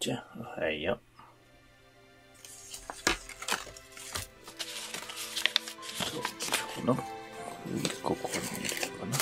ちゃん、おはよう。そうかな。ここに入れるかな。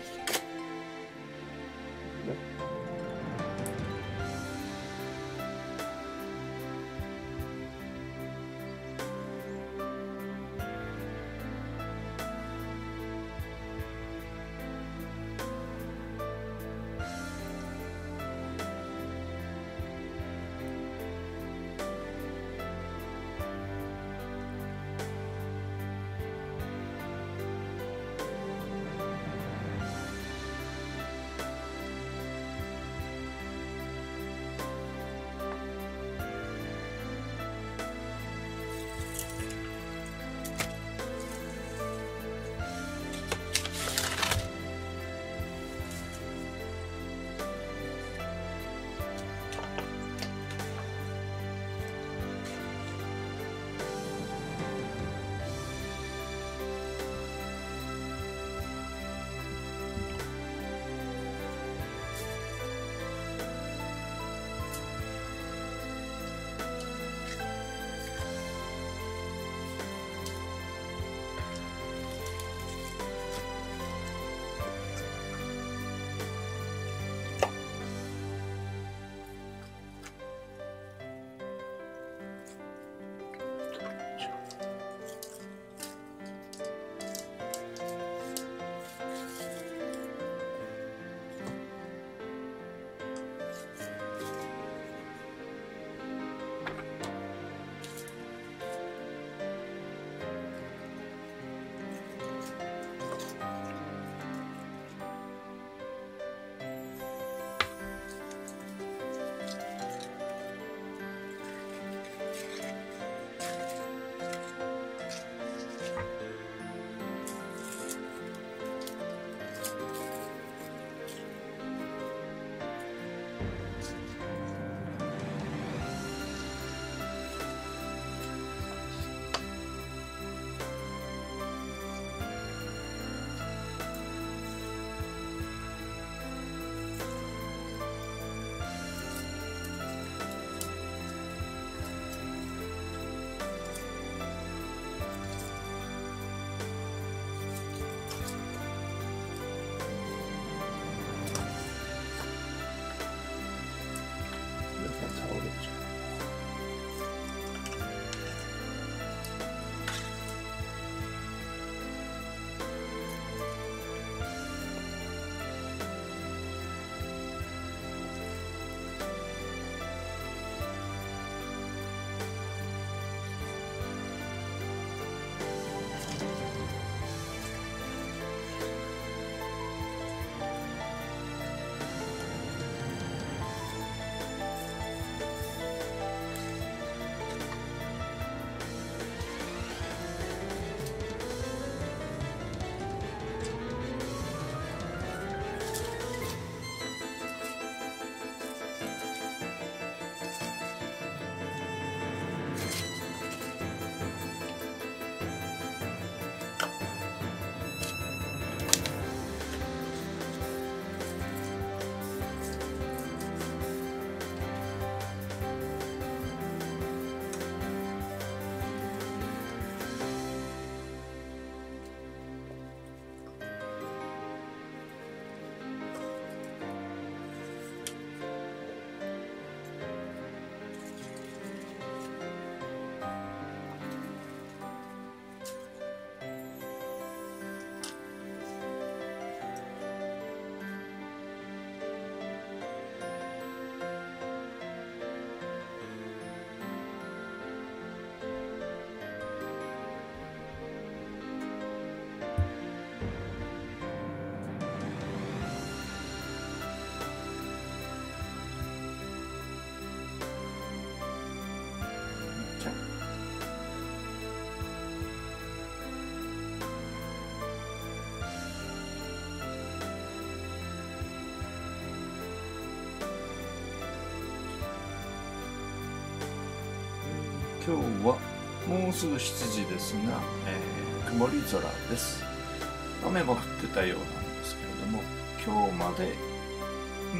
今日はもうすぐ7時ですが、曇り空です。雨も降ってたようなんですけれども、今日まで昨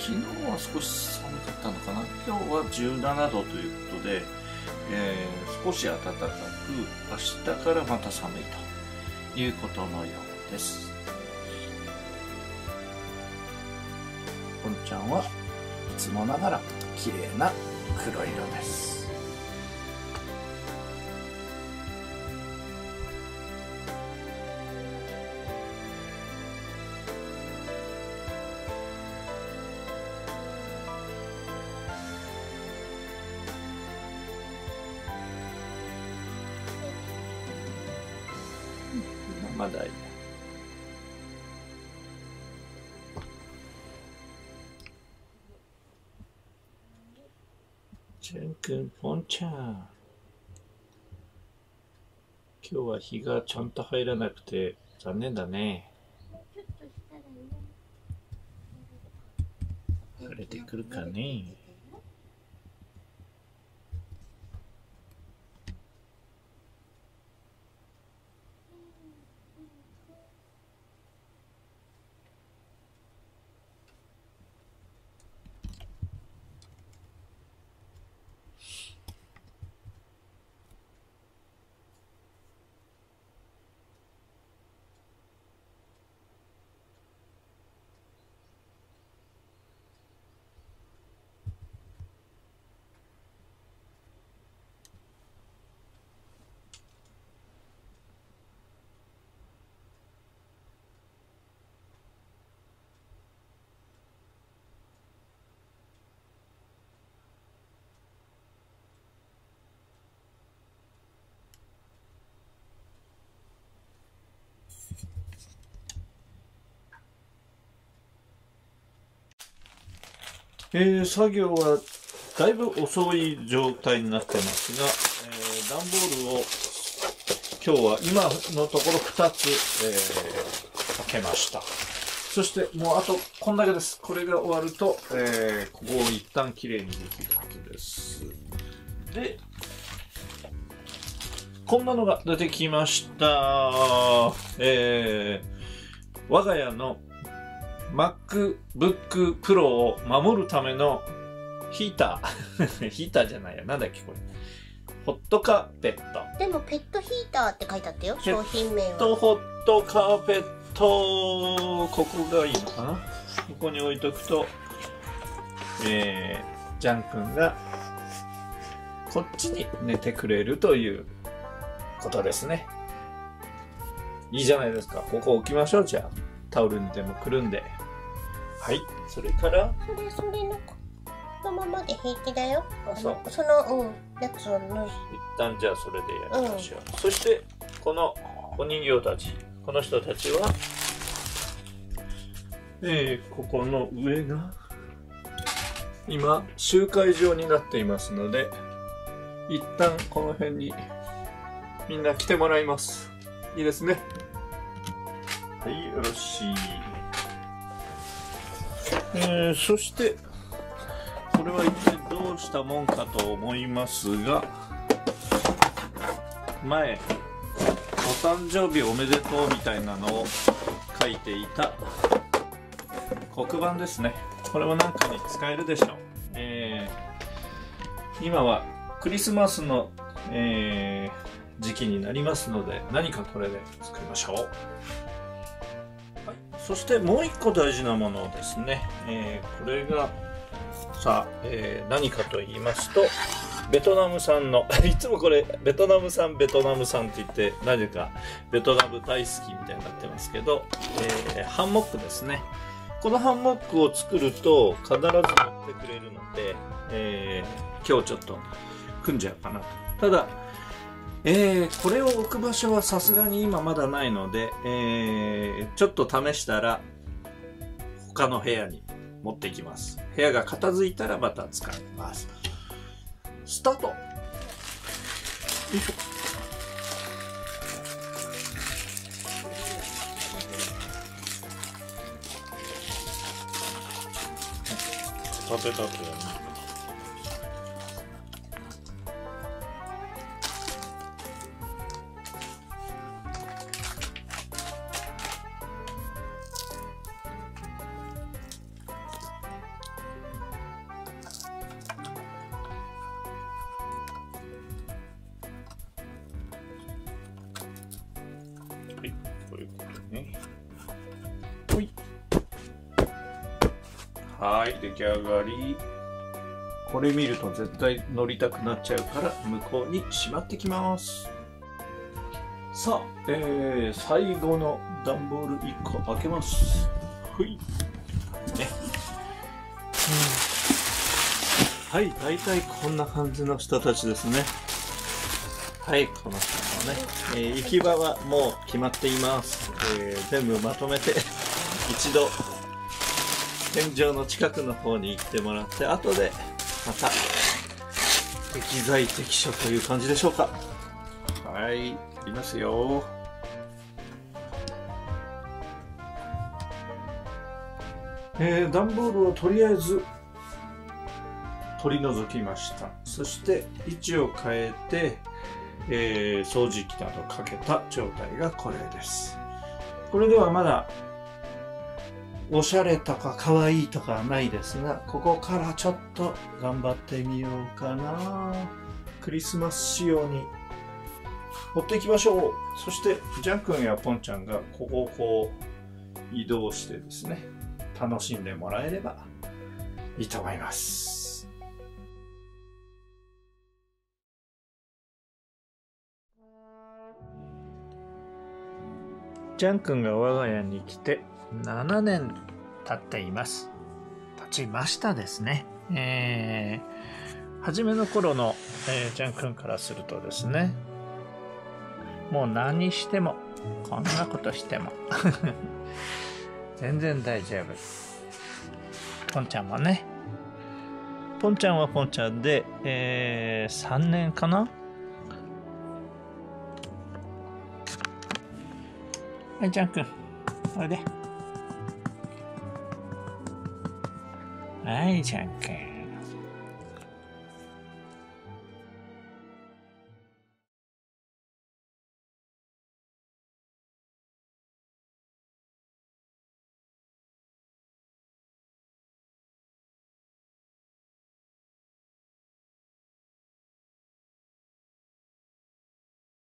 昨日は少し寒かったのかな。今日は17度ということで、少し暖かく、明日からまた寒いということのようです。ポンちゃんはいつもながら綺麗な黒色です。まだいい。ちゃんくん、ポンちゃん。今日は日がちゃんと入らなくて残念だね。晴れてくるかね。作業はだいぶ遅い状態になってますが、段ボールを今日は今のところ2つ、かけました。そしてもうあとこんだけです。これが終わると、ここを一旦きれいにできるはずです。で、こんなのが出てきました。我が家のMacBook Pro を守るためのヒーター。ヒーターじゃないや。なんだっけこれ。ホットカーペット。 でもペットヒーターって書いてあったよ、商品名は。 ホットカーペット。ここがいいのかな。ここに置いとくと、ジャン君がこっちに寝てくれるということですね。いいじゃないですか。ここ置きましょう。じゃあタオルにでもくるんで。はい。それからそれのままで平気だよ。 そう。 やつを抜いて。 一旦じゃあそれでやりましょう。そしてこのお人形たち、この人たちは、ここの上が今集会場になっていますので、一旦この辺にみんな来てもらいます。いいですね。はい、よろしい。そしてこれは一体どうしたもんかと思いますが、前お誕生日おめでとうみたいなのを書いていた黒板ですね。これは何かに使えるでしょう。今はクリスマスの、時期になりますので、何かこれで作りましょう。はい、そしてもう一個大事なものですね。これがさあ、何かと言いますと、ベトナム産のいつもこれベトナム産って言ってなぜかベトナム大好きみたいになってますけど、ハンモックですね。このハンモックを作ると必ず乗ってくれるので、今日ちょっと組んじゃうかなと。ただ、これを置く場所はさすがに今まだないので、ちょっと試したら他の部屋に持っていきます。部屋が片付いたらまた使います。スタート。よいしょ。立て立てやね。 はい、出来上がり。これ見ると絶対乗りたくなっちゃうから向こうにしまってきます。さあ、最後の段ボール1個開けます。ほい。ね。はい、大体こんな感じの人たちですね。はい、この人のね、行き場はもう決まっています。全部まとめて一度天井の近くの方に行ってもらって、後でまた適材適所という感じでしょうか。はい、いきますよ。段ボールをとりあえず取り除きました。そして位置を変えて、掃除機などかけた状態がこれです。これではまだおしゃれとか可愛いとかはないですが、ここからちょっと頑張ってみようかな。クリスマス仕様に持っていきましょう。そしてジャン君やポンちゃんがここをこう移動してですね、楽しんでもらえればいいと思います。ジャン君が我が家に来て7年経っています。経ちましたですね。初めの頃の、ジャン君からするとですね、もう何しても、こんなことしても全然大丈夫。ポンちゃんもね。ポンちゃんはポンちゃんで、3年かな。はい、ジャン君、おいで。はい、ジャン君。